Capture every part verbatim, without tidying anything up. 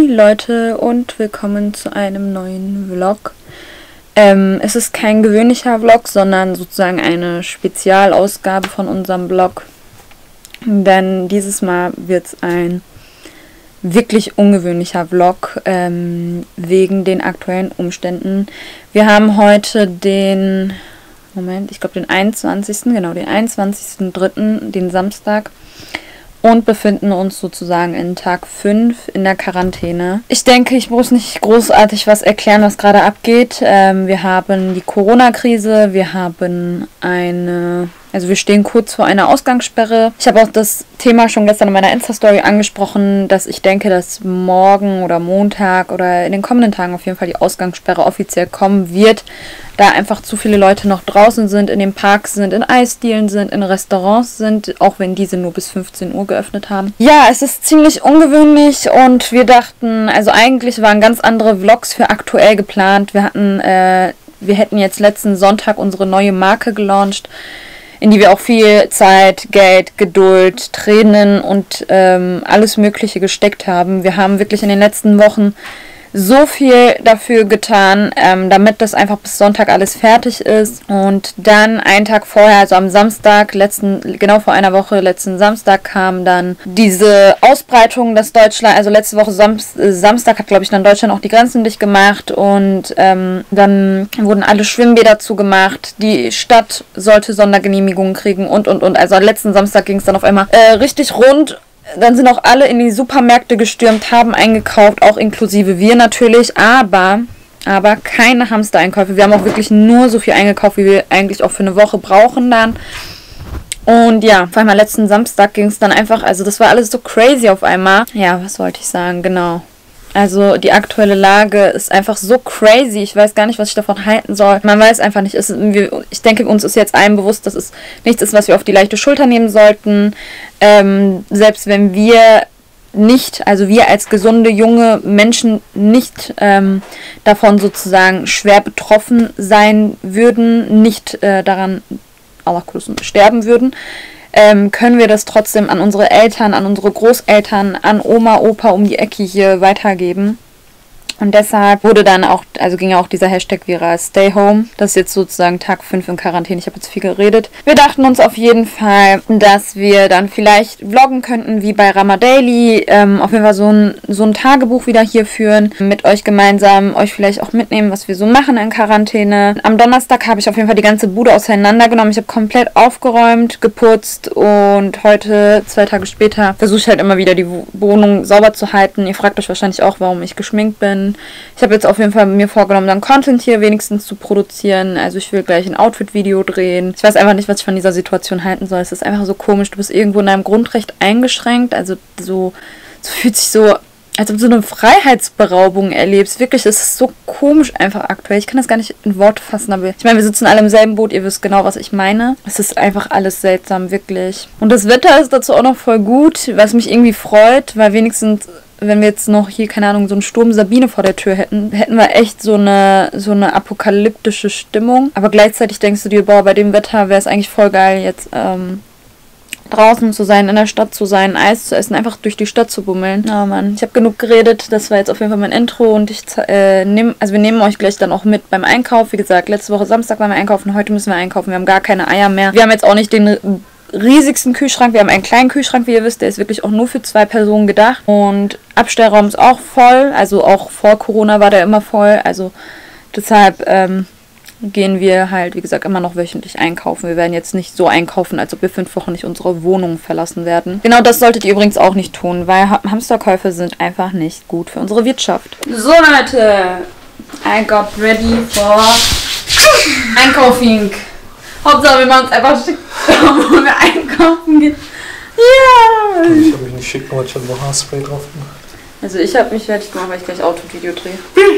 Hi Leute und willkommen zu einem neuen Vlog. Ähm, es ist kein gewöhnlicher Vlog, sondern sozusagen eine Spezialausgabe von unserem Vlog. Denn dieses Mal wird es ein wirklich ungewöhnlicher Vlog, ähm, wegen den aktuellen Umständen. Wir haben heute den, Moment, ich glaube den einundzwanzigsten, genau, den einundzwanzigsten dritten, den Samstag. Und befinden uns sozusagen in Tag fünf in der Quarantäne. Ich denke, ich muss nicht großartig was erklären, was gerade abgeht. Ähm, wir haben die Corona-Krise, wir haben eine... Also wir stehen kurz vor einer Ausgangssperre. Ich habe auch das Thema schon gestern in meiner Insta-Story angesprochen, dass ich denke, dass morgen oder Montag oder in den kommenden Tagen auf jeden Fall die Ausgangssperre offiziell kommen wird, da einfach zu viele Leute noch draußen sind, in den Parks sind, in Eisdielen sind, in Restaurants sind, auch wenn diese nur bis fünfzehn Uhr geöffnet haben. Ja, es ist ziemlich ungewöhnlich und wir dachten, also eigentlich waren ganz andere Vlogs für aktuell geplant. Wir hatten, äh, wir hätten jetzt letzten Sonntag unsere neue Marke gelauncht, in die wir auch viel Zeit, Geld, Geduld, Tränen und ähm, alles Mögliche gesteckt haben. Wir haben wirklich in den letzten Wochen so viel dafür getan, ähm, damit das einfach bis Sonntag alles fertig ist. Und dann einen Tag vorher, also am Samstag, letzten, genau vor einer Woche, letzten Samstag, kam dann diese Ausbreitung, dass Deutschland, also letzte Woche Sam Samstag hat, glaube ich, dann Deutschland auch die Grenzen dicht gemacht und ähm, dann wurden alle Schwimmbäder zugemacht. Die Stadt sollte Sondergenehmigungen kriegen und, und, und. Also letzten Samstag ging es dann auf einmal äh, richtig rund. Dann sind auch alle in die Supermärkte gestürmt, haben eingekauft, auch inklusive wir natürlich, aber, aber keine Hamstereinkäufe. Wir haben auch wirklich nur so viel eingekauft, wie wir eigentlich auch für eine Woche brauchen dann. Und ja, vor allem letzten Samstag ging es dann einfach, also das war alles so crazy auf einmal. Ja, was wollte ich sagen, genau. Also die aktuelle Lage ist einfach so crazy. Ich weiß gar nicht, was ich davon halten soll. Man weiß einfach nicht. Es, ich denke, uns ist jetzt allen bewusst, dass es nichts ist, was wir auf die leichte Schulter nehmen sollten. Ähm, selbst wenn wir nicht, also wir als gesunde, junge Menschen nicht ähm, davon sozusagen schwer betroffen sein würden, nicht äh, daran Allah sterben würden, Ähm, können wir das trotzdem an unsere Eltern, an unsere Großeltern, an Oma, Opa um die Ecke hier weitergeben. Und deshalb wurde dann auch, also ging ja auch dieser Hashtag viral, Stay Home. Das ist jetzt sozusagen Tag fünf in Quarantäne. Ich habe jetzt viel geredet. Wir dachten uns auf jeden Fall, dass wir dann vielleicht vloggen könnten, wie bei Ramadaily. Ähm, auf jeden Fall so ein, so ein Tagebuch wieder hier führen. Mit euch gemeinsam, euch vielleicht auch mitnehmen, was wir so machen in Quarantäne. Am Donnerstag habe ich auf jeden Fall die ganze Bude auseinandergenommen. Ich habe komplett aufgeräumt, geputzt und heute, zwei Tage später, versuche ich halt immer wieder die Wohnung sauber zu halten. Ihr fragt euch wahrscheinlich auch, warum ich geschminkt bin. Ich habe jetzt auf jeden Fall mir vorgenommen, dann Content hier wenigstens zu produzieren. Also ich will gleich ein Outfit-Video drehen. Ich weiß einfach nicht, was ich von dieser Situation halten soll. Es ist einfach so komisch. Du bist irgendwo in deinem Grundrecht eingeschränkt. Also so, so fühlt sich so, als ob du so eine Freiheitsberaubung erlebst. Wirklich, es ist so komisch einfach aktuell. Ich kann das gar nicht in Worte fassen, aber ich meine, wir sitzen alle im selben Boot. Ihr wisst genau, was ich meine. Es ist einfach alles seltsam, wirklich. Und das Wetter ist dazu auch noch voll gut, was mich irgendwie freut, weil wenigstens, wenn wir jetzt noch hier, keine Ahnung, so einen Sturm Sabine vor der Tür hätten, hätten wir echt so eine, so eine apokalyptische Stimmung. Aber gleichzeitig denkst du dir, boah, bei dem Wetter wäre es eigentlich voll geil, jetzt ähm, draußen zu sein, in der Stadt zu sein, Eis zu essen, einfach durch die Stadt zu bummeln. Oh Mann, ich habe genug geredet, das war jetzt auf jeden Fall mein Intro und ich äh, nehme, also wir nehmen euch gleich dann auch mit beim Einkauf. Wie gesagt, letzte Woche Samstag waren wir einkaufen, heute müssen wir einkaufen, wir haben gar keine Eier mehr. Wir haben jetzt auch nicht den riesigsten Kühlschrank, wir haben einen kleinen Kühlschrank, wie ihr wisst, der ist wirklich auch nur für zwei Personen gedacht und Abstellraum ist auch voll, also auch vor Corona war der immer voll, also deshalb ähm, gehen wir halt, wie gesagt, immer noch wöchentlich einkaufen. Wir werden jetzt nicht so einkaufen, als ob wir fünf Wochen nicht unsere Wohnung verlassen werden. Genau das solltet ihr übrigens auch nicht tun, weil Hamsterkäufe sind einfach nicht gut für unsere Wirtschaft. So Leute, I got ready for Einkaufen. Hauptsache wir machen uns einfach schick, wo wir einkaufen gehen. Ja! Yeah. Ich habe mich nicht schick gemacht, ich habe noch Haarspray drauf gemacht. Also ich habe mich fertig gemacht, weil ich gleich Outfit-Video drehe.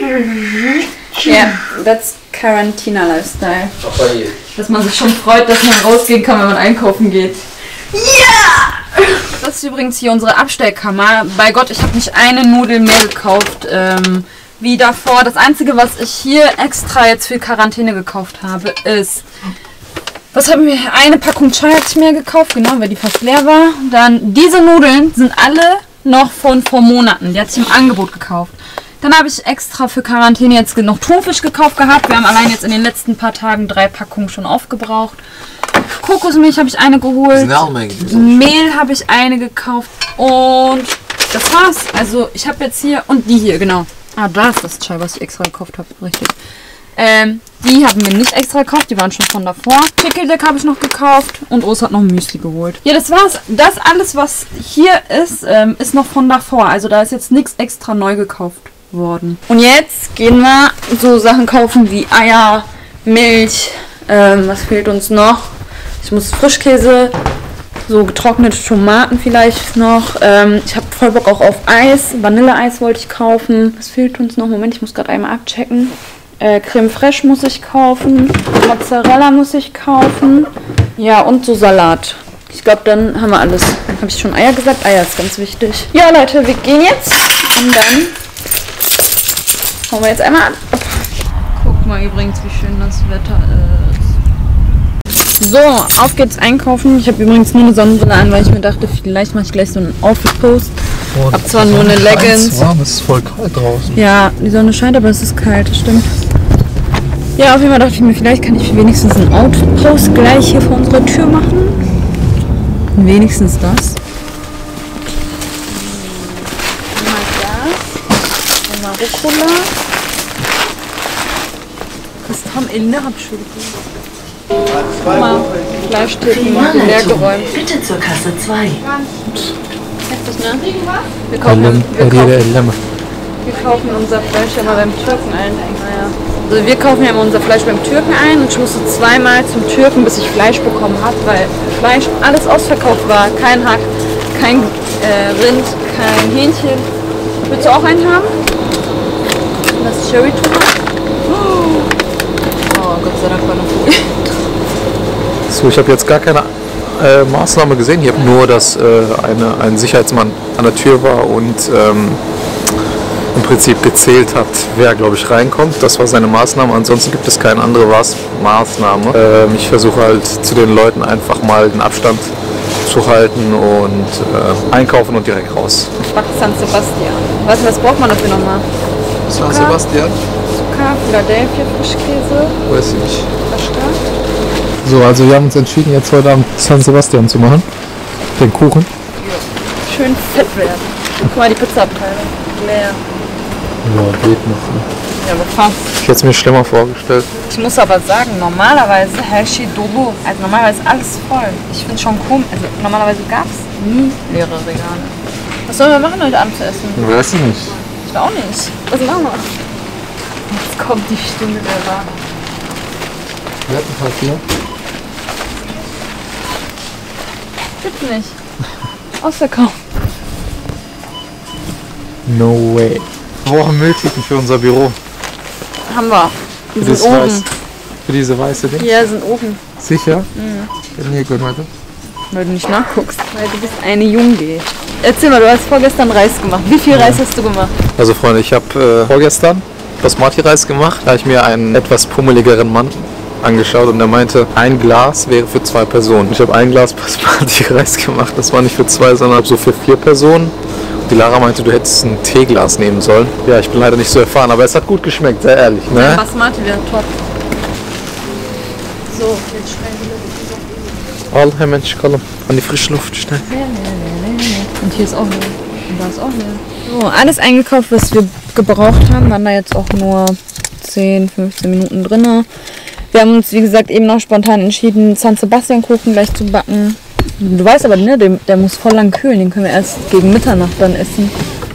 Ja, yeah, that's Quarantina Lifestyle. Dass man sich schon freut, dass man rausgehen kann, wenn man einkaufen geht. Ja! Yeah! Das ist übrigens hier unsere Abstellkammer. Bei Gott, ich habe nicht eine Nudel mehr gekauft. Ähm, wie davor. Das Einzige, was ich hier extra jetzt für Quarantäne gekauft habe, ist... Was haben wir? Eine Packung Chai hatte ich mir gekauft, genau, weil die fast leer war. Dann diese Nudeln sind alle noch von vor Monaten. Die hat sich im Angebot gekauft. Dann habe ich extra für Quarantäne jetzt noch Thunfisch gekauft gehabt. Wir haben allein jetzt in den letzten paar Tagen drei Packungen schon aufgebraucht. Kokosmilch habe ich eine geholt. Mehl habe ich eine gekauft. Und das war's. Also ich habe jetzt hier und die hier, genau. Ah, da ist das Chai, was ich extra gekauft habe. Richtig. Ähm, die haben wir nicht extra gekauft. Die waren schon von davor. Pickeldeck habe ich noch gekauft. Und Urs hat noch Müsli geholt. Ja, das war's. Das alles, was hier ist, ähm, ist noch von davor. Also da ist jetzt nichts extra neu gekauft worden. Und jetzt gehen wir so Sachen kaufen wie Eier, Milch, ähm, was fehlt uns noch? Ich muss Frischkäse, so getrocknete Tomaten vielleicht noch. Ähm, ich habe voll Bock auch auf Eis, Vanilleeis wollte ich kaufen. Was fehlt uns noch? Moment, ich muss gerade einmal abchecken. Äh, Creme Fraiche muss ich kaufen, Mozzarella muss ich kaufen. Ja, und so Salat. Ich glaube, dann haben wir alles. Habe ich schon Eier gesagt? Eier ist ganz wichtig. Ja, Leute, wir gehen jetzt und dann schauen wir jetzt einmal an. Guck mal übrigens, wie schön das Wetter ist. So, auf geht's einkaufen. Ich habe übrigens nur eine Sonnenbrille an, weil ich mir dachte, vielleicht mache ich gleich so einen Outfit-Post. Oh, hab zwar nur eine Leggings. Warm, es ist voll kalt draußen. Ja, die Sonne scheint, aber es ist kalt, das stimmt. Ja, auf jeden Fall dachte ich mir, vielleicht kann ich wenigstens einen Outfit-Post gleich hier vor unserer Tür machen. Wenigstens das. Rucola. Das haben Ende abschuldig. Guck mal, Fleischtheken leer geräumt. Bitte zur Kasse zwei. Heftig, ne? Wir kaufen, wir, kaufen, wir kaufen unser Fleisch ja mal beim Türken ein. Naja. Also wir kaufen ja immer unser Fleisch beim Türken ein und ich musste zweimal zum Türken, bis ich Fleisch bekommen habe, weil Fleisch alles ausverkauft war. Kein Hack, kein äh, Rind, kein Hähnchen. Willst du auch einen haben? Das ist Cherry Tomaten. Oh, Gott sei Dank war noch gut. So, ich habe jetzt gar keine äh, Maßnahme gesehen. Ich habe nur, dass äh, eine, ein Sicherheitsmann an der Tür war und ähm, im Prinzip gezählt hat, wer, glaube ich, reinkommt. Das war seine Maßnahme. Ansonsten gibt es keine andere Maßnahme. Ähm, ich versuche halt zu den Leuten einfach mal den Abstand zu halten und äh, einkaufen und direkt raus. San Sebastian. Was, was braucht man dafür nochmal? San Sebastian? Zucker, Philadelphia, Frischkäse. Weiß ich nicht. Kaschka. So, also wir haben uns entschieden, jetzt heute Abend San Sebastian zu machen. Den Kuchen. Ja. Schön fett werden. Guck mal, die Pizza-Abteilung. Leer. Ja, geht noch. Ne? Ja, aber fast. Ich hätte es mir schlimmer vorgestellt. Ich muss aber sagen, normalerweise Hershey Dobo, also normalerweise ist alles voll. Ich finde schon komisch, also normalerweise gab es nie leere Regale. Was sollen wir machen heute Abend zu essen? Ich weiß ich nicht. Ich auch nicht. Was machen wir? Jetzt kommt die Stunde der Wahrheit. Wir hatten ein paar hier. Gibt's nicht. Ausverkauft. No way. Wir brauchen Mülltüten für unser Büro. Haben wir. Die Für, sind oben. Weiß, für diese weiße Ding? Ja, sind oben. Sicher? Mhm. Nee, gut, warte. Weil du nicht nachguckst, weil du bist eine Junge. Erzähl mal, du hast vorgestern Reis gemacht. Wie viel Reis hast du gemacht? Also Freunde, ich habe äh, vorgestern Basmati-Reis gemacht. Da habe ich mir einen etwas pummeligeren Mann angeschaut und er meinte, ein Glas wäre für zwei Personen. Ich habe ein Glas Basmati-Reis gemacht. Das war nicht für zwei, sondern so für vier Personen. Die Lara meinte, du hättest ein Teeglas nehmen sollen. Ja, ich bin leider nicht so erfahren, aber es hat gut geschmeckt, sehr ehrlich. Ne? Ja, Basmati wäre top. So, jetzt schnell wieder. Al hemen çıkalım. An die frische Luft schnell. Und hier ist auch leer. Und da ist auch leer. So, alles eingekauft, was wir gebraucht haben. Waren da jetzt auch nur zehn, fünfzehn Minuten drin. Wir haben uns, wie gesagt, eben noch spontan entschieden, San Sebastian Kuchen gleich zu backen. Du weißt aber, ne, der, der muss voll lang kühlen. Den können wir erst gegen Mitternacht dann essen.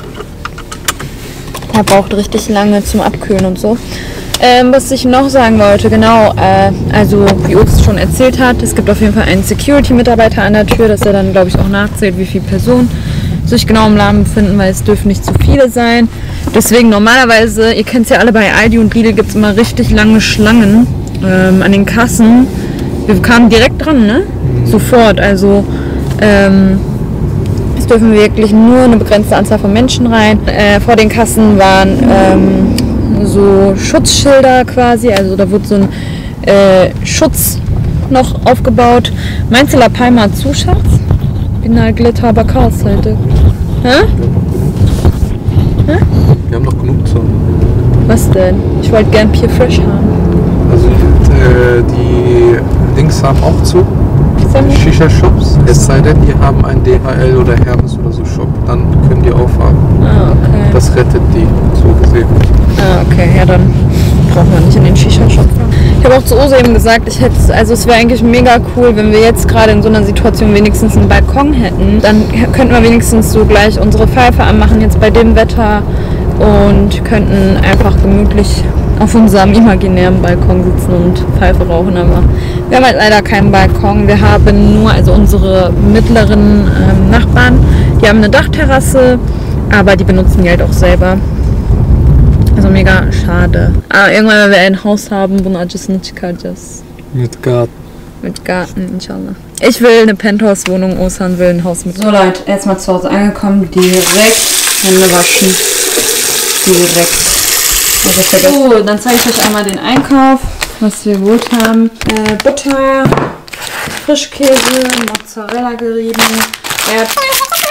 Der braucht richtig lange zum Abkühlen und so. Ähm, was ich noch sagen wollte, genau, äh, also wie Obst schon erzählt hat, es gibt auf jeden Fall einen Security-Mitarbeiter an der Tür, dass er dann, glaube ich, auch nachzählt, wie viele Personen sich genau im Laden befinden, weil es dürfen nicht zu viele sein. Deswegen normalerweise, ihr kennt es ja alle, bei Aldi und Lidl gibt es immer richtig lange Schlangen ähm, an den Kassen. Wir kamen direkt dran, ne? Sofort, also ähm, es dürfen wirklich nur eine begrenzte Anzahl von Menschen rein. Äh, vor den Kassen waren ähm, so Schutzschilder quasi, also da wurde so ein äh, Schutz noch aufgebaut. Meinst du La Palma zu, Schatz? Binal Glitter Bakars heute. Hä? Hä? Wir haben noch genug zu. Was denn? Ich wollte gern Pier Fresh haben. Also äh, die Links haben auch zu. Shisha-Shops. Es sei denn, die haben einen D H L oder Hermes oder so Shop. Dann können die aufhaben. Ah, okay. Das rettet die, so gesehen. Ah, okay. Ja, dann braucht man nicht in den Shisha-Shop fahren. Ich habe auch zu Ose eben gesagt, ich hätte, also es wäre eigentlich mega cool, wenn wir jetzt gerade in so einer Situation wenigstens einen Balkon hätten. Dann könnten wir wenigstens so gleich unsere Pfeife anmachen, jetzt bei dem Wetter. Und könnten einfach gemütlich auf unserem imaginären Balkon sitzen und Pfeife rauchen, aber wir haben halt leider keinen Balkon. Wir haben nur, also unsere mittleren ähm, Nachbarn, die haben eine Dachterrasse, aber die benutzen die halt auch selber. Also mega schade. Aber irgendwann, wenn wir ein Haus haben, mit Garten. Mit Garten, inshallah. Ich will eine Penthouse-Wohnung, Osan will ein Haus mit. So Leute, erstmal zu Hause angekommen, direkt Hände waschen. Direkt. So, dann zeige ich euch einmal den Einkauf, was wir geholt haben. Äh, Butter, Frischkäse, Mozzarella gerieben, Erdbeeren.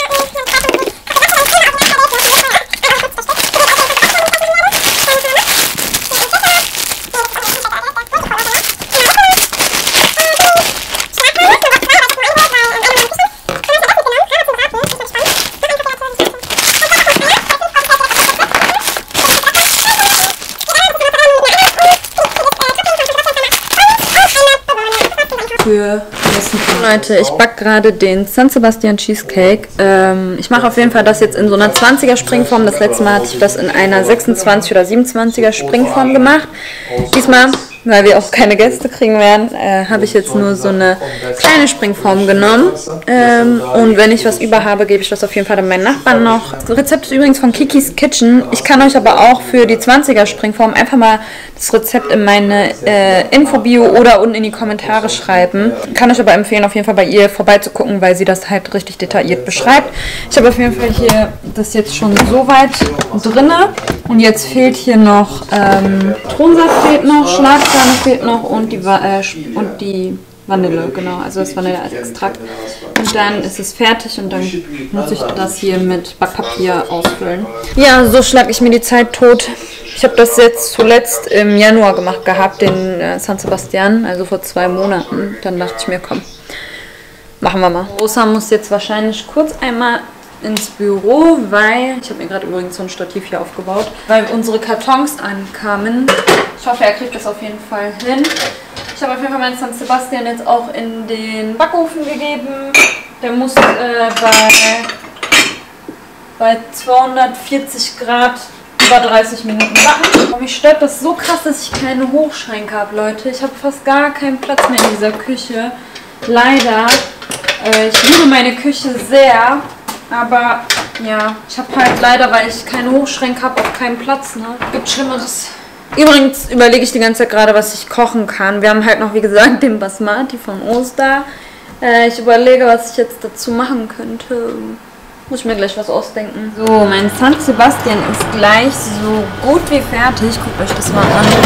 Für Leute, ich backe gerade den San Sebastian Cheesecake. Ähm, ich mache auf jeden Fall das jetzt in so einer zwanziger Springform. Das letzte Mal hatte ich das in einer sechsundzwanziger oder siebenundzwanziger Springform gemacht. Diesmal, weil wir auch keine Gäste kriegen werden, äh, habe ich jetzt nur so eine kleine Springform genommen. Ähm, und wenn ich was über habe, gebe ich das auf jeden Fall dann meinen Nachbarn noch. Das Rezept ist übrigens von Kikis Kitchen. Ich kann euch aber auch für die zwanziger Springform einfach mal das Rezept in meine äh, Infobio oder unten in die Kommentare schreiben. Kann euch aber empfehlen, auf jeden Fall bei ihr vorbeizugucken, weil sie das halt richtig detailliert beschreibt. Ich habe auf jeden Fall hier das jetzt schon so weit drinne. Und jetzt fehlt hier noch ähm, Zitronensaft fehlt noch, Schlagsahne fehlt noch und die, äh, und die Vanille, genau, also das Vanilleextrakt. Und dann ist es fertig und dann muss ich das hier mit Backpapier ausfüllen. Ja, so schlage ich mir die Zeit tot. Ich habe das jetzt zuletzt im Januar gemacht gehabt, den äh, San Sebastian, also vor zwei Monaten. Dann dachte ich mir, komm, machen wir mal. Rosa muss jetzt wahrscheinlich kurz einmal ins Büro, weil, ich habe mir gerade übrigens so ein Stativ hier aufgebaut, weil unsere Kartons ankamen. Ich hoffe, er kriegt das auf jeden Fall hin. Ich habe auf jeden Fall meinen San Sebastian jetzt auch in den Backofen gegeben. Der muss äh, bei, bei zweihundertvierzig Grad über dreißig Minuten backen. Und mich stört das so krass, dass ich keine Hochschränke habe, Leute. Ich habe fast gar keinen Platz mehr in dieser Küche. Leider. Äh, ich liebe meine Küche sehr. Aber ja, ich habe halt leider, weil ich keine Hochschränke habe, auch keinen Platz, ne? Gibt Schlimmeres. Übrigens überlege ich die ganze Zeit gerade, was ich kochen kann. Wir haben halt noch, wie gesagt, den Basmati von Oster. Äh, ich überlege, was ich jetzt dazu machen könnte. Muss ich mir gleich was ausdenken. So, mein San Sebastian ist gleich so gut wie fertig. Guckt euch das mal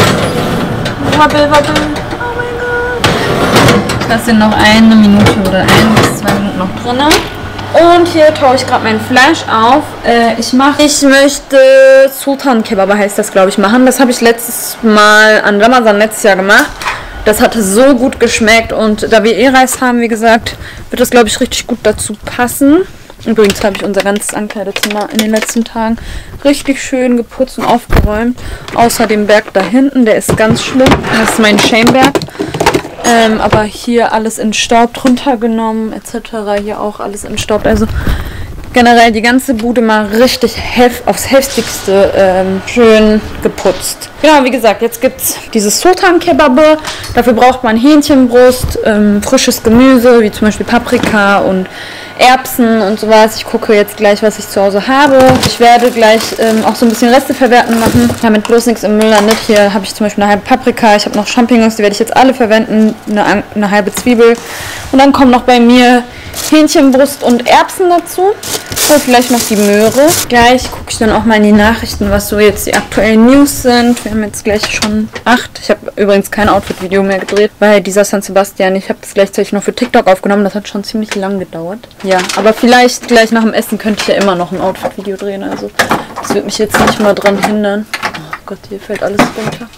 an. Wabbel, wabbel. Oh mein Gott. Ich lasse ihn noch eine Minute oder ein bis zwei Minuten noch drin. Und hier taue ich gerade mein Fleisch auf. Äh, ich mache, ich möchte Sultan Kebab heißt das, glaube ich, machen. Das habe ich letztes Mal an Ramazan letztes Jahr gemacht. Das hatte so gut geschmeckt und da wir eh Reis haben, wie gesagt, wird das, glaube ich, richtig gut dazu passen. Übrigens habe ich unser ganzes Ankleidezimmer in den letzten Tagen richtig schön geputzt und aufgeräumt. Außer dem Berg da hinten, der ist ganz schlimm. Das ist mein Shameberg. Ähm, aber hier alles entstaubt, runtergenommen et cetera. Hier auch alles entstaubt. Also generell die ganze Bude mal richtig hef aufs heftigste ähm, schön geputzt. Genau, wie gesagt, jetzt gibt es dieses Sultan Kebab. Dafür braucht man Hähnchenbrust, ähm, frisches Gemüse, wie zum Beispiel Paprika und Erbsen und sowas. Ich gucke jetzt gleich, was ich zu Hause habe. Ich werde gleich ähm, auch so ein bisschen Reste verwerten machen, damit bloß nichts im Müll landet. Hier habe ich zum Beispiel eine halbe Paprika, ich habe noch Champignons, die werde ich jetzt alle verwenden, eine, eine halbe Zwiebel. Und dann kommen noch bei mir Hähnchenbrust und Erbsen dazu. So, vielleicht noch die Möhre. Gleich gucke ich dann auch mal in die Nachrichten, was so jetzt die aktuellen News sind. Wir haben jetzt gleich schon acht. Ich habe übrigens kein Outfit-Video mehr gedreht, weil dieser San Sebastian, ich habe das gleichzeitig noch für TikTok aufgenommen. Das hat schon ziemlich lang gedauert. Ja, aber vielleicht gleich nach dem Essen könnte ich ja immer noch ein Outfit-Video drehen. Also das wird mich jetzt nicht mal dran hindern. Oh Gott, hier fällt alles runter.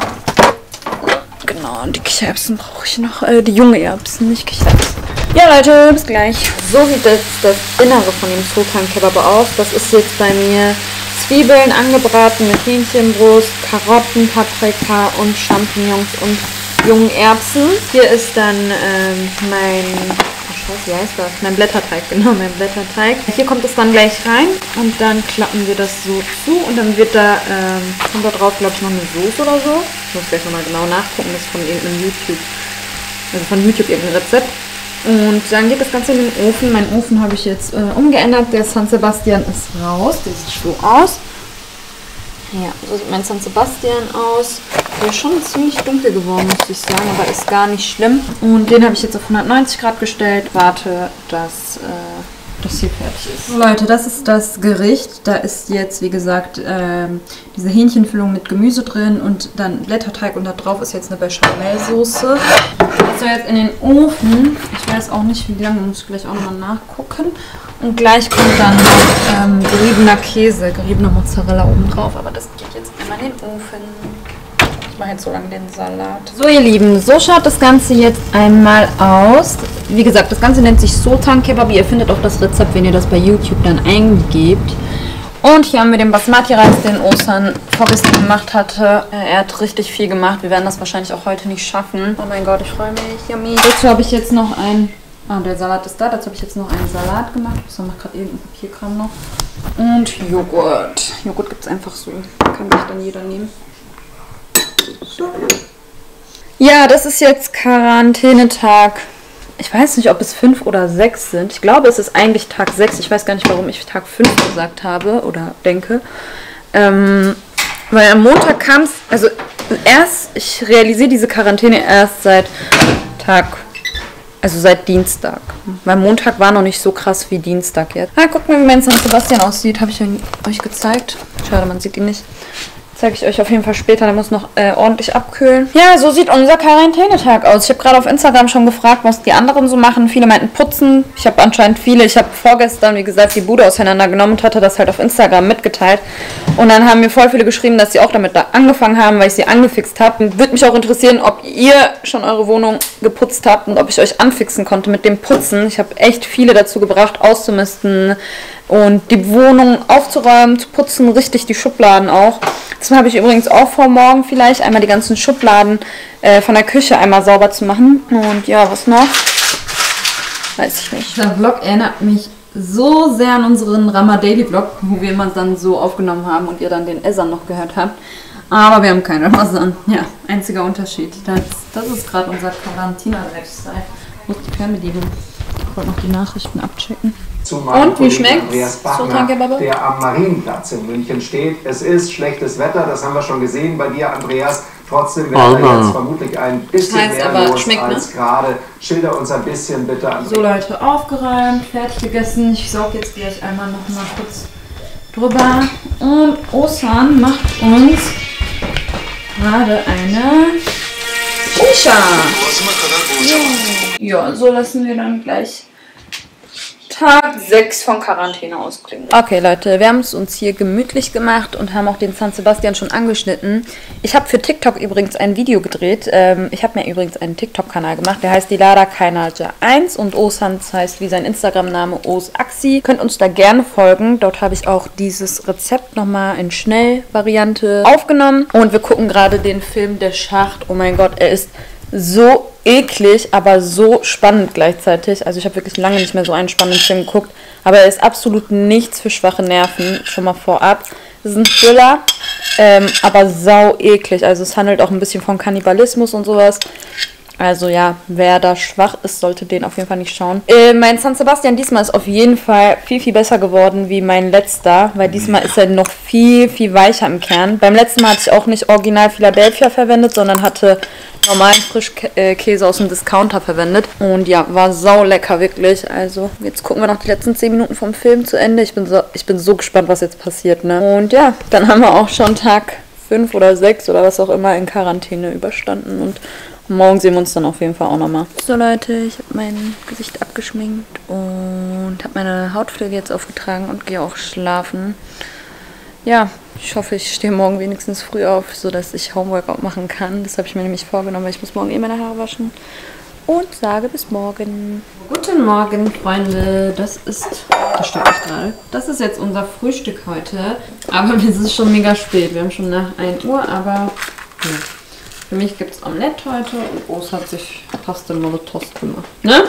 Genau, und die Kichererbsen brauche ich noch. Äh, die junge Erbsen, nicht Kichererbsen. Ja Leute, bis gleich. So sieht jetzt das Innere von dem Sultan Kebab aus. Das ist jetzt bei mir Zwiebeln angebraten mit Hähnchenbrust, Karotten, Paprika und Champignons und jungen Erbsen. Hier ist dann ähm, mein, oh Scheiße, wie heißt das? Mein Blätterteig, genau, mein Blätterteig. Hier kommt es dann gleich rein und dann klappen wir das so zu und dann wird da, ähm, kommt da drauf, glaube ich, noch eine Soße oder so. Ich muss gleich nochmal genau nachgucken, das ist von irgendeinem YouTube, also von YouTube irgendein Rezept. Und dann geht das Ganze in den Ofen. Mein Ofen habe ich jetzt äh, umgeändert. Der San Sebastian ist raus. Der sieht so aus. Ja, so sieht mein San Sebastian aus. Der ist schon ziemlich dunkel geworden, muss ich sagen, aber ist gar nicht schlimm. Und den habe ich jetzt auf hundertneunzig Grad gestellt. Warte, dass äh, das hier fertig ist. So, Leute, das ist das Gericht. Da ist jetzt, wie gesagt, ähm, diese Hähnchenfüllung mit Gemüse drin und dann Blätterteig und da drauf ist jetzt eine Bechamelsoße. Das soll jetzt in den Ofen. Ich weiß auch nicht, wie lange, muss ich gleich auch nochmal nachgucken. Und gleich kommt dann noch ähm, geriebener Käse, geriebener Mozzarella oben drauf. Aber das geht jetzt einmal in den Ofen. Ich mache jetzt so lange den Salat. So ihr Lieben, so schaut das Ganze jetzt einmal aus. Wie gesagt, das Ganze nennt sich Sultan Kebab. Ihr findet auch das Rezept, wenn ihr das bei YouTube dann eingebt. Und hier haben wir den Basmati-Reis, den Osan vorgestern gemacht hatte. Er hat richtig viel gemacht. Wir werden das wahrscheinlich auch heute nicht schaffen. Oh mein Gott, ich freue mich. Yummy. Dazu habe ich jetzt noch ein... Ah, der Salat ist da. Dazu habe ich jetzt noch einen Salat gemacht. So, macht gerade irgendein Papierkram noch. Und Joghurt. Joghurt gibt es einfach so. Kann sich dann jeder nehmen. So. Ja, das ist jetzt Quarantänetag. Ich weiß nicht, ob es fünf oder sechs sind. Ich glaube, es ist eigentlich Tag sechs. Ich weiß gar nicht, warum ich Tag fünf gesagt habe oder denke. Ähm, weil am Montag kam es, also erst, ich realisiere diese Quarantäne erst seit Tag, also seit Dienstag. Weil Montag war noch nicht so krass wie Dienstag jetzt. Ah, guck mal, wie mein San Sebastian aussieht. Habe ich euch gezeigt. Schade, man sieht ihn nicht. Zeige ich euch auf jeden Fall später, der muss noch äh, ordentlich abkühlen. Ja, so sieht unser Quarantänetag aus. Ich habe gerade auf Instagram schon gefragt, was die anderen so machen. Viele meinten putzen. Ich habe anscheinend viele. Ich habe vorgestern, wie gesagt, die Bude auseinandergenommen und hatte das halt auf Instagram mitgeteilt. Und dann haben mir voll viele geschrieben, dass sie auch damit da angefangen haben, weil ich sie angefixt habe. Würde mich auch interessieren, ob ihr schon eure Wohnung geputzt habt und ob ich euch anfixen konnte mit dem Putzen. Ich habe echt viele dazu gebracht, auszumisten und die Wohnung aufzuräumen, zu putzen, richtig die Schubladen auch. Das habe ich übrigens auch vor, morgen vielleicht einmal die ganzen Schubladen äh, von der Küche einmal sauber zu machen. Und ja, was noch? Weiß ich nicht. Der Vlog erinnert mich so sehr an unseren Rama-Daily Vlog, wo wir immer dann so aufgenommen haben und ihr dann den Esan noch gehört habt. Aber wir haben keine Esan. Ja, einziger Unterschied. Das, das ist gerade unser Quarantäne-Lifestyle. Wo ist die Fernbedienung? Ich wollte noch die Nachrichten abchecken. Und wie schmeckt Sultan Kebab? Der am Marienplatz in München steht. Es ist schlechtes Wetter, das haben wir schon gesehen bei dir, Andreas. Trotzdem wäre da jetzt vermutlich ein bisschen das heißt mehr aber, los schmeckt, als ne? gerade. Schilder uns ein bisschen bitte, Andreas. So Leute, aufgeräumt, fertig gegessen. Ich sorge jetzt gleich einmal noch mal kurz drüber. Und Osan macht uns gerade eine Shisha. Ja. ja, so lassen wir dann gleich Tag sechs von Quarantäne ausklingen. Okay Leute, wir haben es uns hier gemütlich gemacht und haben auch den San Sebastian schon angeschnitten. Ich habe für TikTok übrigens ein Video gedreht. Ähm, ich habe mir übrigens einen TikTok-Kanal gemacht. Der heißt Dilara Kainaja eins und Osans heißt wie sein Instagram-Name Osaxi. Könnt uns da gerne folgen. Dort habe ich auch dieses Rezept nochmal in Schnellvariante aufgenommen. Und wir gucken gerade den Film Der Schacht. Oh mein Gott, er ist so eklig, aber so spannend gleichzeitig. Also ich habe wirklich lange nicht mehr so einen spannenden Film geguckt. Aber er ist absolut nichts für schwache Nerven, schon mal vorab. Es ist ein Thriller, ähm, aber sau eklig. Also es handelt auch ein bisschen von Kannibalismus und sowas. Also ja, wer da schwach ist, sollte den auf jeden Fall nicht schauen. Äh, mein San Sebastian diesmal ist auf jeden Fall viel, viel besser geworden wie mein letzter, weil diesmal ist er noch viel, viel weicher im Kern. Beim letzten Mal hatte ich auch nicht original Philadelphia verwendet, sondern hatte normalen Frischkäse aus dem Discounter verwendet. Und ja, war sau lecker, wirklich. Also jetzt gucken wir noch die letzten zehn Minuten vom Film zu Ende. Ich bin so, ich bin so gespannt, was jetzt passiert, ne? Und ja, dann haben wir auch schon Tag fünf oder sechs oder was auch immer in Quarantäne überstanden und morgen sehen wir uns dann auf jeden Fall auch nochmal. So Leute, ich habe mein Gesicht abgeschminkt und habe meine Hautpflege jetzt aufgetragen und gehe auch schlafen. Ja, ich hoffe, ich stehe morgen wenigstens früh auf, sodass ich Homeworkout machen kann. Das habe ich mir nämlich vorgenommen, weil ich muss morgen eh meine Haare waschen. Und sage bis morgen. Guten Morgen, Freunde. Das ist, das stimmt nicht gerade. Das ist jetzt unser Frühstück heute. Aber es ist schon mega spät. Wir haben schon nach ein Uhr, aber ja. Für mich gibt es Omelette heute und Os hat sich Pasta Molotost gemacht. Ne?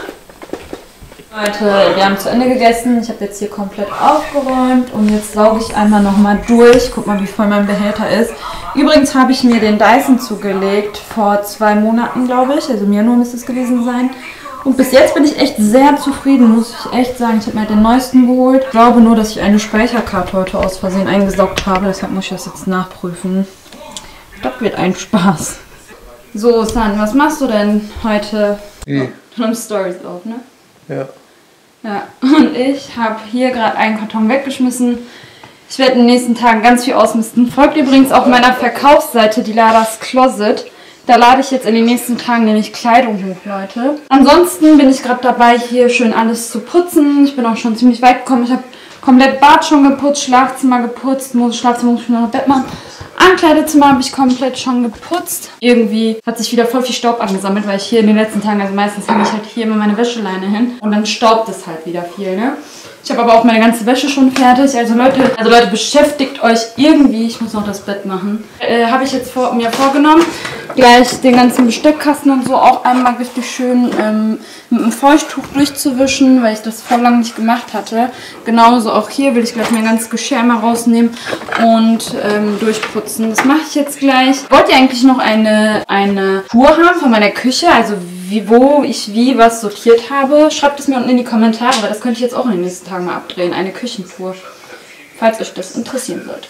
Leute, wir haben zu Ende gegessen. Ich habe jetzt hier komplett aufgeräumt und jetzt sauge ich einmal nochmal durch. Guck mal, wie voll mein Behälter ist. Übrigens habe ich mir den Dyson zugelegt vor zwei Monaten, glaube ich. Also im Januar müsste es gewesen sein. Und bis jetzt bin ich echt sehr zufrieden, muss ich echt sagen. Ich habe mir halt den neuesten geholt. Ich glaube nur, dass ich eine Speicherkarte heute aus Versehen eingesaugt habe. Deshalb muss ich das jetzt nachprüfen. Das wird ein Spaß. So, San, was machst du denn heute? Wie? Du nimmst Stories auf, ne? Ja. Ja, und ich habe hier gerade einen Karton weggeschmissen. Ich werde in den nächsten Tagen ganz viel ausmisten. Folgt übrigens auch meiner Verkaufsseite, die Ladas Closet. Da lade ich jetzt in den nächsten Tagen nämlich Kleidung hoch, Leute. Ansonsten bin ich gerade dabei, hier schön alles zu putzen. Ich bin auch schon ziemlich weit gekommen. Ich habe komplett Bad schon geputzt, Schlafzimmer geputzt, muss Schlafzimmer muss ich noch Bett machen. Ankleidezimmer habe ich komplett schon geputzt. Irgendwie hat sich wieder voll viel Staub angesammelt, weil ich hier in den letzten Tagen, also meistens hänge ich halt hier immer meine Wäscheleine hin und dann staubt es halt wieder viel, ne? Ich habe aber auch meine ganze Wäsche schon fertig. Also Leute, also Leute, beschäftigt euch irgendwie. Ich muss noch das Bett machen. Äh, habe ich jetzt vor, mir vorgenommen, gleich den ganzen Besteckkasten und so auch einmal richtig schön ähm, mit einem Feuchttuch durchzuwischen, weil ich das voll lange nicht gemacht hatte. Genauso auch hier will ich gleich mein ganzes Geschirr mal rausnehmen und ähm, durchputzen. Das mache ich jetzt gleich. Wollt ihr eigentlich noch eine, eine Tour haben von meiner Küche? Also wie, wo ich wie was sortiert habe? Schreibt es mir unten in die Kommentare, weil das könnte ich jetzt auch in den nächsten Tagen mal abdrehen. Eine Küchentour, falls euch das interessieren sollte.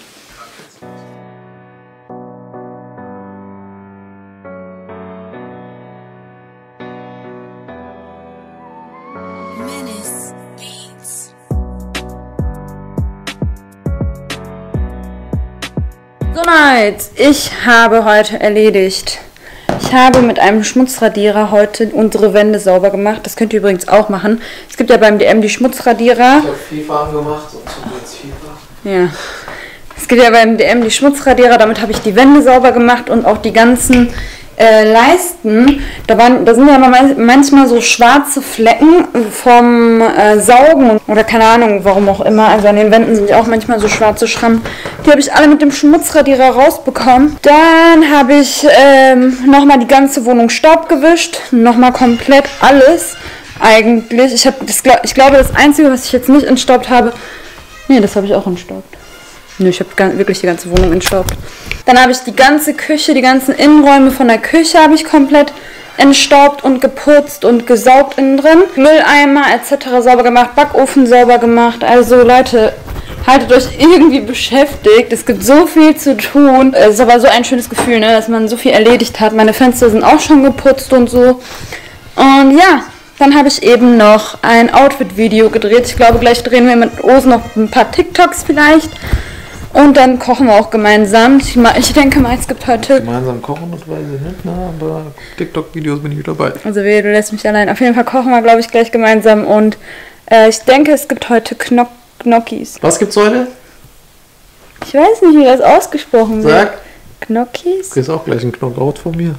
So Leute, ich habe heute erledigt. Ich habe mit einem Schmutzradierer heute unsere Wände sauber gemacht. Das könnt ihr übrigens auch machen. Es gibt ja beim D M die Schmutzradierer. Ich habe FIFA angemacht und so jetzt FIFA. Ja. Es gibt ja beim D M die Schmutzradierer. Damit habe ich die Wände sauber gemacht und auch die ganzen äh, Leisten. Da, waren, da sind ja manchmal so schwarze Flecken vom äh, Saugen oder keine Ahnung, warum auch immer. Also an den Wänden sind ja auch manchmal so schwarze Schrammen. Die habe ich alle mit dem Schmutzradierer rausbekommen. Dann habe ich ähm, nochmal die ganze Wohnung Staub gewischt. Nochmal komplett alles eigentlich. Ich, hab das, ich glaube, das Einzige, was ich jetzt nicht entstaubt habe... Nee, das habe ich auch entstaubt. Nö, ich habe wirklich die ganze Wohnung entstaubt. Dann habe ich die ganze Küche, die ganzen Innenräume von der Küche habe ich komplett entstaubt und geputzt und gesaugt innen drin. Mülleimer et cetera sauber gemacht, Backofen sauber gemacht. Also Leute, haltet euch irgendwie beschäftigt. Es gibt so viel zu tun. Es ist aber so ein schönes Gefühl, ne, dass man so viel erledigt hat. Meine Fenster sind auch schon geputzt und so. Und ja, dann habe ich eben noch ein Outfit-Video gedreht. Ich glaube, gleich drehen wir mit Os noch ein paar TikToks vielleicht. Und dann kochen wir auch gemeinsam. Ich, ich denke mal, es gibt heute... Gemeinsam kochen, das weiß ich nicht, ne? Aber TikTok-Videos bin ich dabei. Also weh, du lässt mich allein. Auf jeden Fall kochen wir, glaube ich, gleich gemeinsam. Und äh, ich denke, es gibt heute Knock Gnocchis. Was gibt's heute? Ich weiß nicht, wie das ausgesprochen wird. Sag. Gnocchis? Du kriegst auch gleich einen Knockout von mir.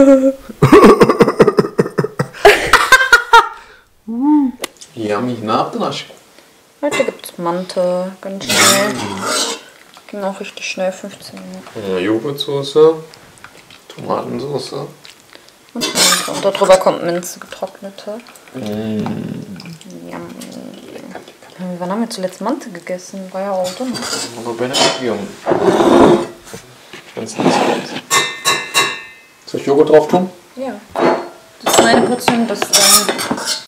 Yummy Nachnasch. Heute gibt es Mante, ganz schnell. Ging auch richtig schnell, fünfzehn Minuten. Ja, Joghurtsoße, Tomatensauce. Und Mante. Und darüber kommt Minze, getrocknete. Mm. Ja. Wann haben wir zuletzt Mante gegessen? War ja auch drin. Aber bei der Regierung. Wenn es nicht geht. Soll ich Joghurt drauf tun? Ja. meine Portion, das ist deine.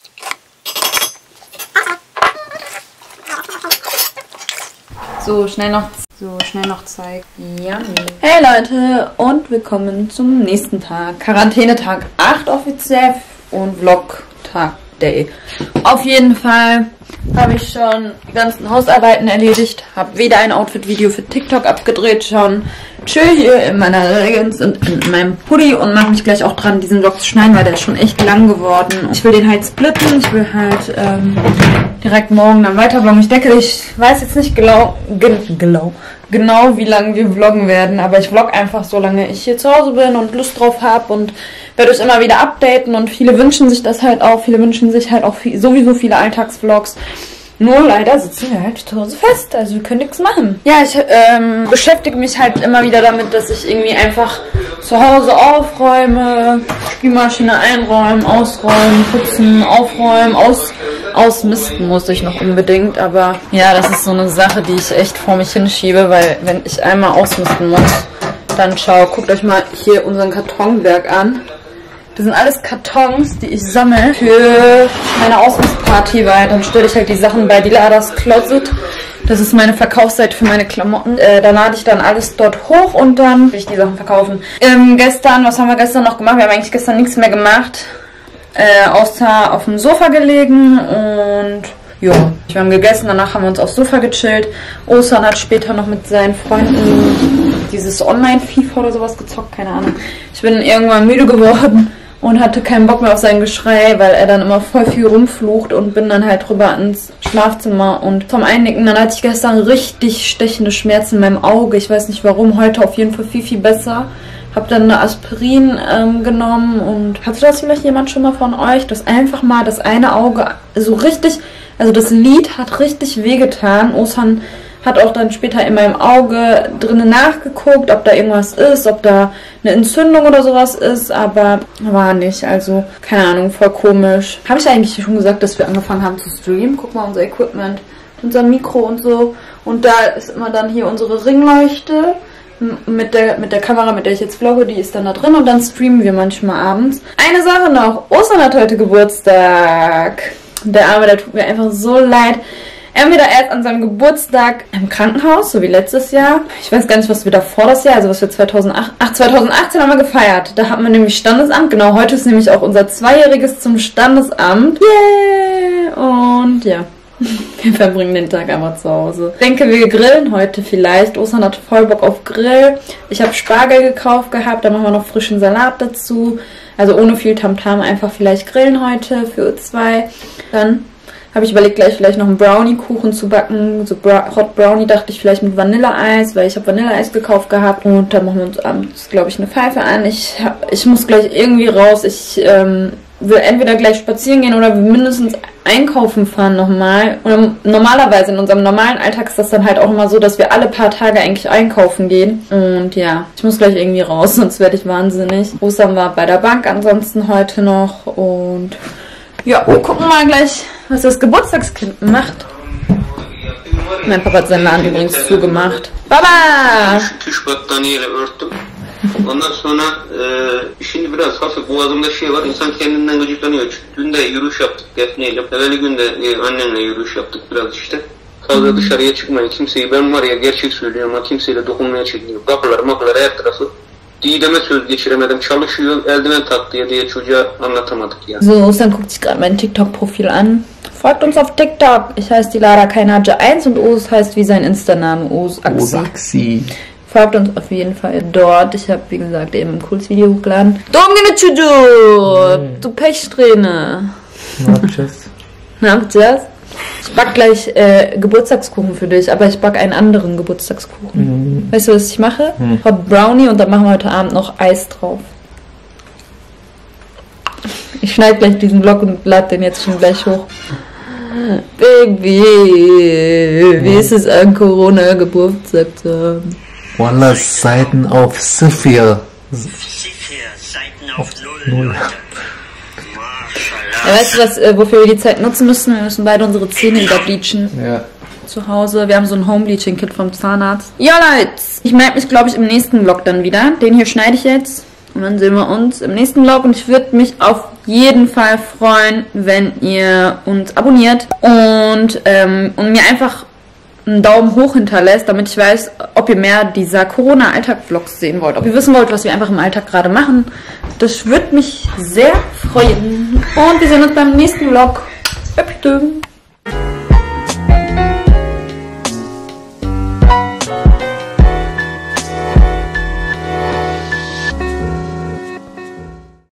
So, schnell noch, so, schnell noch zeigen. Yummy. Hey Leute und willkommen zum nächsten Tag. Quarantänetag acht offiziell und Vlog-Tag Day. Auf jeden Fall habe ich schon die ganzen Hausarbeiten erledigt, habe wieder ein Outfit-Video für TikTok abgedreht, schon chill hier in meiner Leggings und in meinem Pulli und mache mich gleich auch dran, diesen Vlog zu schneiden, weil der ist schon echt lang geworden. Ich will den halt splitten, ich will halt ähm, direkt morgen dann weiter vloggen. Ich denke, ich weiß jetzt nicht genau, genau, genau wie lange wir vloggen werden, aber ich vlog einfach, solange ich hier zu Hause bin und Lust drauf habe und werde euch immer wieder updaten und viele wünschen sich das halt auch, viele wünschen sich halt auch viel, sowieso viele Alltagsvlogs. Nur leider sitzen wir halt zu Hause fest, also wir können nichts machen. Ja, ich ähm, beschäftige mich halt immer wieder damit, dass ich irgendwie einfach zu Hause aufräume, Spülmaschine einräumen, ausräumen, putzen, aufräumen, aus, ausmisten muss ich noch unbedingt. Aber ja, das ist so eine Sache, die ich echt vor mich hinschiebe, weil wenn ich einmal ausmisten muss, dann schau, guckt euch mal hier unseren Kartonberg an. Das sind alles Kartons, die ich sammle für meine Ausmistparty, weil dann stelle ich halt die Sachen bei Diladas Closet. Das ist meine Verkaufsseite für meine Klamotten. Äh, da lade ich dann alles dort hoch und dann will ich die Sachen verkaufen. Ähm, gestern, was haben wir gestern noch gemacht? Wir haben eigentlich gestern nichts mehr gemacht, äh, außer auf dem Sofa gelegen und ja, wir haben gegessen, danach haben wir uns aufs Sofa gechillt. Osan hat später noch mit seinen Freunden dieses Online-FIFA oder sowas gezockt, keine Ahnung. Ich bin irgendwann müde geworden und hatte keinen Bock mehr auf sein Geschrei, weil er dann immer voll viel rumflucht und bin dann halt rüber ins Schlafzimmer und vom Einnicken, dann hatte ich gestern richtig stechende Schmerzen in meinem Auge. Ich weiß nicht warum, heute auf jeden Fall viel, viel besser. Hab dann eine Aspirin ähm, genommen und hatte das vielleicht jemand schon mal von euch, dass einfach mal das eine Auge so richtig, also das Lid hat richtig wehgetan. Osan hat auch dann später in meinem Auge drinnen nachgeguckt, ob da irgendwas ist, ob da eine Entzündung oder sowas ist, aber war nicht, also keine Ahnung, voll komisch. Habe ich eigentlich schon gesagt, dass wir angefangen haben zu streamen? Guck mal, unser Equipment, unser Mikro und so. Und da ist immer dann hier unsere Ringleuchte mit der, mit der Kamera, mit der ich jetzt vlogge, die ist dann da drin und dann streamen wir manchmal abends. Eine Sache noch, Osan hat heute Geburtstag. Der Arme, der tut mir einfach so leid. Entweder erst an seinem Geburtstag im Krankenhaus, so wie letztes Jahr. Ich weiß gar nicht, was wir davor das Jahr, also was wir zweitausendacht, ach, zweitausendachtzehn haben wir gefeiert. Da hatten wir nämlich Standesamt. Genau, heute ist nämlich auch unser Zweijähriges zum Standesamt. Yeah! Und ja, wir verbringen den Tag einfach zu Hause. Ich denke, wir grillen heute vielleicht. Osan hat voll Bock auf Grill. Ich habe Spargel gekauft gehabt, da machen wir noch frischen Salat dazu. Also ohne viel Tamtam, einfach vielleicht grillen heute für uns zwei. Dann habe ich überlegt, gleich vielleicht noch einen Brownie-Kuchen zu backen. So Bra Hot Brownie dachte ich vielleicht mit Vanilleeis, weil ich habe Vanilleeis gekauft gehabt. Und dann machen wir uns abends, glaube ich, eine Pfeife an. Ich, hab, ich muss gleich irgendwie raus. Ich ähm, will entweder gleich spazieren gehen oder mindestens einkaufen fahren nochmal. Und normalerweise in unserem normalen Alltag ist das dann halt auch immer so, dass wir alle paar Tage eigentlich einkaufen gehen. Und ja, ich muss gleich irgendwie raus, sonst werde ich wahnsinnig. Ostern war bei der Bank ansonsten heute noch und ja, wir gucken mal gleich, was das Geburtstagskind macht. Mein Papa hat seinen Laden übrigens zugemacht. Baba! Ondan sonra e, şimdi biraz hafif boğazımda şey var. İnsan kendinden gıcıklanıyor. Dün de yürüyüş yaptık Defne'yle. Evveli gün de e, annemle yürüyüş yaptık biraz işte. Fazla dışarıya çıkmayın. Kimseyi, ben var ya gerçek söylüyorum ama kimseyle dokunmaya çekiniyorum. Kapılar makılar her tarafı. Didem'e söz geçiremedim. Çalışıyor, eldiven taktı diye çocuğa anlatamadık ya. So, Osan guckt sich gerade mein TikTok-Profil an. Folgt uns auf TikTok. Ich heiße Dilara Kainhaja eins und Oz heißt wie sein Insta-Name Ozaxi. Ozaxi. Folgt uns auf jeden Fall dort. Ich habe, wie gesagt, eben ein cooles Video hochgeladen. Doğum çocuğu! Du Pechsträhne. Ne yapacağız? Ne yapacağız? Ich back gleich äh, Geburtstagskuchen für dich, aber ich back einen anderen Geburtstagskuchen. Mhm. Weißt du, was ich mache? Mhm. Hot Brownie und dann machen wir heute Abend noch Eis drauf. Ich schneide gleich diesen Vlog und lade den jetzt schon gleich hoch. Baby, wie ist es an Corona Geburtstag zu haben? Wallah, Seiten auf Sifir. Sifir, Seiten auf Null. Ja, weißt du, was, äh, wofür wir die Zeit nutzen müssen? Wir müssen beide unsere Zähne wieder bleachen. Ja. Zu Hause. Wir haben so ein Home-Bleaching-Kit vom Zahnarzt. Ja, Leute, ich melde mich, glaube ich, im nächsten Vlog dann wieder. Den hier schneide ich jetzt. Und dann sehen wir uns im nächsten Vlog. Und ich würde mich auf jeden Fall freuen, wenn ihr uns abonniert und, ähm, und mir einfach einen Daumen hoch hinterlässt, damit ich weiß, ob ihr mehr dieser Corona-Alltag-Vlogs sehen wollt. Ob ihr wissen wollt, was wir einfach im Alltag gerade machen. Das würde mich sehr freuen. Und wir sehen uns beim nächsten Vlog. Bitte.